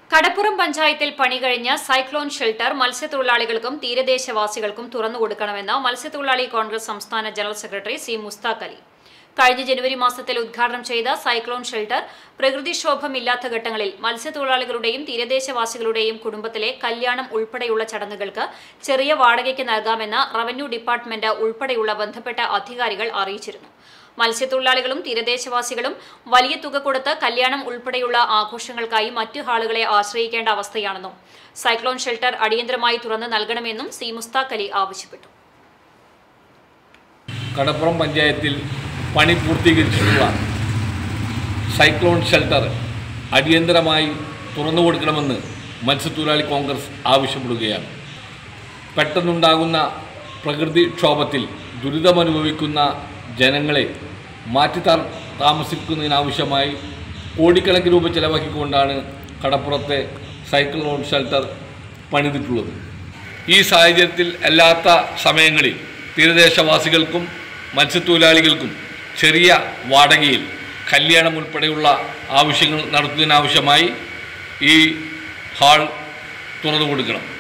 കടപ്പുറം പഞ്ചായത്തിൽ പണി കഴിഞ്ഞ സൈക്ലോൺ ഷെൽട്ടർ മത്സ്യത്തൊഴിലാളികൾക്കും തീരദേശവാസികൾക്കും തുറന്നുകൊടുക്കണമെന്ന് മത്സ്യത്തൊഴിലാളി കോൺഗ്രസ് സംസ്ഥാന general secretary C Mustaq Ali. കഴിഞ്ഞ ജനുവരി മാസത്തിൽ ഉദ്ഘാടനം ചെയ്ത സൈക്ലോൺ ഷെൽട്ടർ പ്രകൃതിക്ഷോഭമില്ലാത്ത ഘട്ടങ്ങളിൽ മത്സ്യത്തൊഴിലാളികളുടെയും തീരദേശവാസികളുടെയും കുടുംബത്തിലെ കല്യാണം ഉൾപ്പെടെയുള്ള ചടങ്ങുകൾക്ക് ചെറിയ വാടകയ്ക്ക് നൽകാമെന്ന് റവന്യൂ ഡിപ്പാർട്ട്മെന്റ് ഉൾപ്പെടെയുള്ള ബന്ധപ്പെട്ട അധികാരികൾ അറിയിച്ചിരുന്നു. മത്സ്യത്തൊഴിലാളികളും തീരദേശവാസികളും വലിയ തുക കൊടുത്ത് കല്യാണം ഉൾപ്പെടെയുള്ള ആഘോഷങ്ങൾക്കായി മറ്റു ഹാളുകളെ ആശ്രയിക്കേണ്ട അവസ്ഥയാണെന്നും സൈക്ലോൺ ഷെൽട്ടർ അടിയന്തരമായി തുറന്നു നൽകണമെന്നും സി മുസ്താഖ് അലി ആവശ്യപ്പെട്ടു. കടപ്പുറം പഞ്ചായത്തിൽ പണി പൂർത്തീകരിച്ചിട്ടുള്ള സൈക്ലോൺ ഷെൽട്ടർ അടിയന്തരമായി തുറന്നു കൊടുക്കണമെന്ന് മത്സ്യത്തൊഴിലാളി കോൺഗ്രസ് ആവശ്യപ്പെടുകയാണ്. പെട്ടെന്നുണ്ടാകുന്ന പ്രകൃതിക്ഷോഭത്തിൽ ദുരിതമനുഭവിക്കുന്ന ജനങ്ങളെ മാറ്റി താമസിക്കുന്നതിനാവശ്യമായി കോടിക്കണക്കിന് രൂപ ചെലവാക്കിക്കൊണ്ടാണ് കടപ്പുറത്തെ സൈക്ലോൺ ഷെൽട്ടർ പണിതിട്ടുള്ളത്. ഈ സാഹചര്യത്തിൽ അല്ലാത്ത സമയങ്ങളിൽ തീരദേശവാസികൾക്കും മത്സ്യത്തൊഴിലാളികൾക്കും ചെറിയ വാടകയിൽ കല്യാണം ഉൾപ്പെടെയുള്ള ആവശ്യങ്ങൾ നടത്തുന്നതിനാവശ്യമായി ഈ ഹാൾ തുറന്നു കൊടുക്കണം.